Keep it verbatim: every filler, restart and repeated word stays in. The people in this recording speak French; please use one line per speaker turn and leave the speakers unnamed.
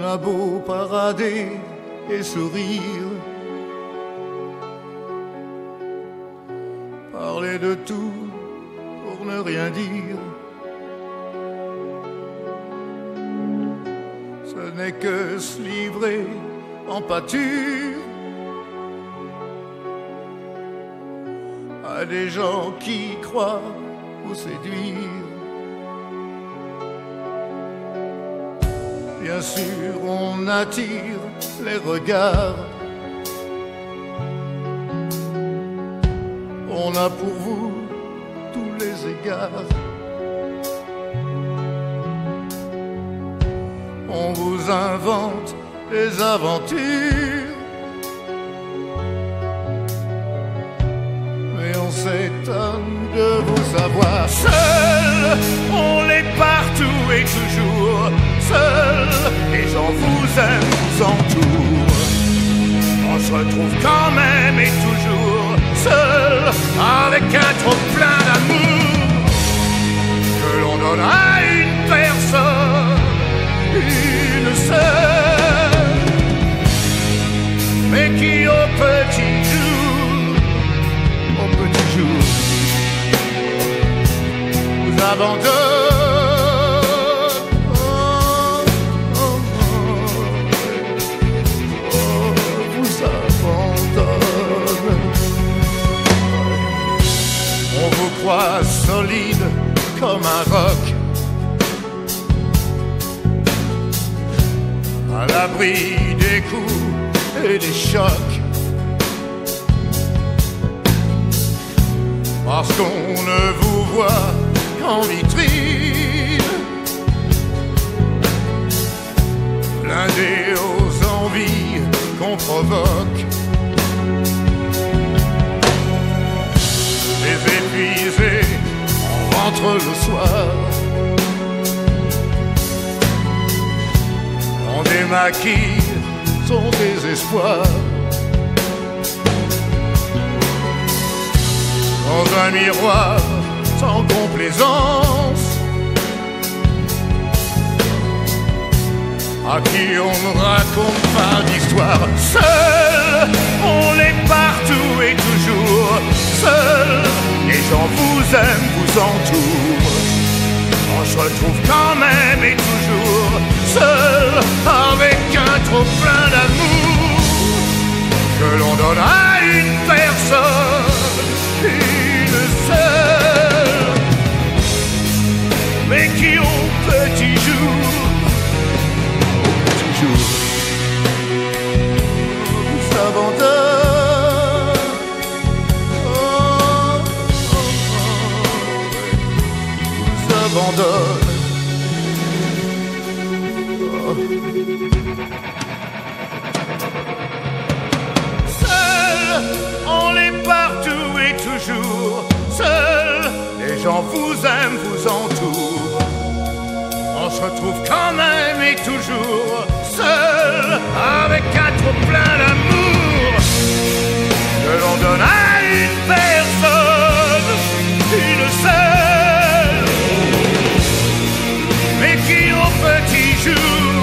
a beau parader et sourire, parler de tout pour ne rien dire, ce n'est que se livrer en pâture à des gens qui croient vous séduire. Bien sûr, on attire les regards. On a pour vous tous les égards. On vous invente des aventures, mais on s'étonne de vous savoir seul. On l'est partout et toujours. Seul, les gens vous aiment, vous entourent. On se retrouve quand même et toujours seul, avec un trop plein d'amour que l'on donne à une personne, une seule, mais qui au petit jour, au petit jour, vous abandonne. Solide comme un roc, à l'abri des coups et des chocs, parce qu'on ne vous voit qu'en vitrine, blindé aux envies qu'on provoque. Les épuisés rentrent le soir, on démaquille son désespoir. Dans un miroir sans complaisance, à qui on ne raconte pas d'histoire. Seul, on l'est partout et toujours. Seul, les gens vous aiment, vous entourent. On se retrouve quand même et toujours seul, avec un trop plein d'amour que l'on donne à une personne, une seule, mais qui au petit jour, au petit jour, vous abandonne. Abandonne. Oh. Seul, on l'est partout et toujours. Seul, les gens vous aiment, vous entourent. On se retrouve quand même et toujours seul, avec un trop plein d'amour que l'on donne à une personne, une seule, mais qui au petit jour